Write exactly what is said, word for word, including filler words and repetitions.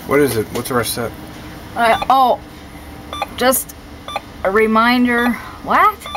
What is it? What's our set? Uh, oh, just a reminder. What?